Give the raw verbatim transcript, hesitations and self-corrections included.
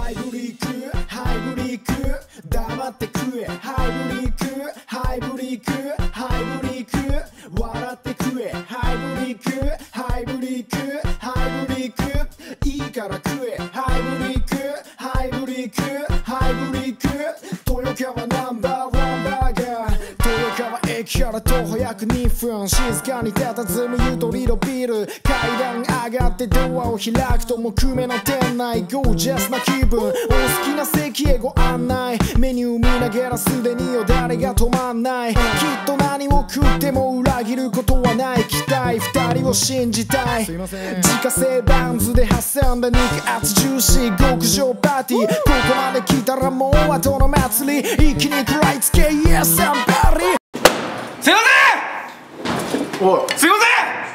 ハイブリックハイブリック黙って食えハイブリックハイブリックハイブリック笑って食えハイブリックハイブリックハイブリックいいから食えハイブリックハイブリックハイブリック豊川ナンバーワンバーガー豊川駅から徒歩約にふん静かに佇むゆとりのビル階段上がってドアを開くと木目の店内ゴージャスな気分お好きな席へご案内メニュー見ながらすでによだれが止まんないきっと何を食っても裏切ることはない期待二人を信じたい自家製バンズで挟んだ肉厚ジューシー極上パーティーここまで来たらもう後の祭り一気に食らいつけ Yes I'm Barry すいませんおいすいません